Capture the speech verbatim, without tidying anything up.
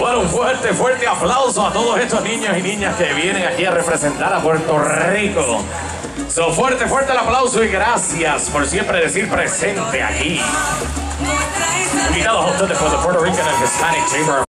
Bueno, un fuerte, fuerte aplauso a todos estos niños y niñas que vienen aquí a representar a Puerto Rico. So, fuerte, fuerte el aplauso y gracias por siempre decir presente aquí. Invitados a ustedes por the Puerto Rican and Hispanic Chamber.